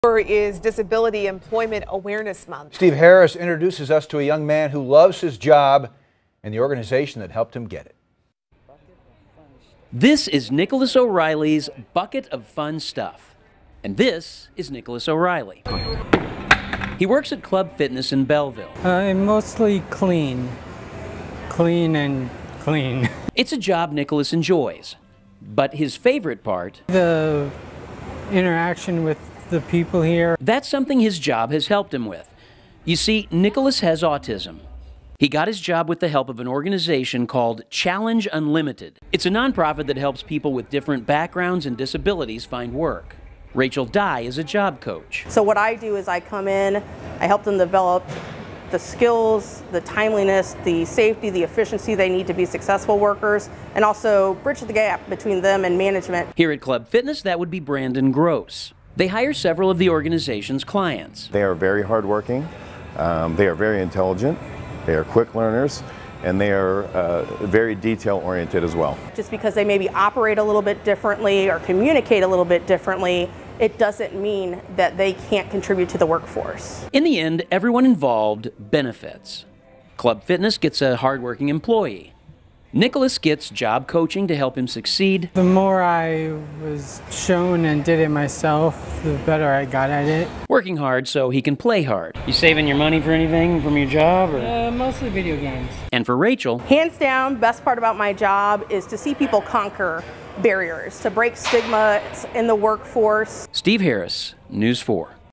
Is Disability Employment Awareness Month. Steve Harris introduces us to a young man who loves his job and the organization that helped him get it. This is Nicholas O'Reilly's Bucket of Fun Stuff. And this is Nicholas O'Reilly. He works at Club Fitness in Belleville. I'm mostly clean and clean. It's a job Nicholas enjoys, but his favorite part, the interaction with the people here. That's something his job has helped him with. You see, Nicholas has autism. He got his job with the help of an organization called Challenge Unlimited. It's a nonprofit that helps people with different backgrounds and disabilities find work. Rachel Dye is a job coach. So what I do is I come in, I help them develop the skills, the timeliness, the safety, the efficiency they need to be successful workers, and also bridge the gap between them and management. Here at Club Fitness, that would be Brandon Gross. They hire several of the organization's clients. They are very hardworking, they are very intelligent, they are quick learners, and they are very detail-oriented as well. Just because they maybe operate a little bit differently or communicate a little bit differently, it doesn't mean that they can't contribute to the workforce. In the end, everyone involved benefits. Club Fitness gets a hardworking employee. Nicholas gets job coaching to help him succeed. The more I was shown and did it myself, the better I got at it. Working hard so he can play hard. You saving your money for anything from your job? Mostly video games. And for Rachel, hands down, best part about my job is to see people conquer barriers, to break stigma in the workforce. Steve Harris, News 4.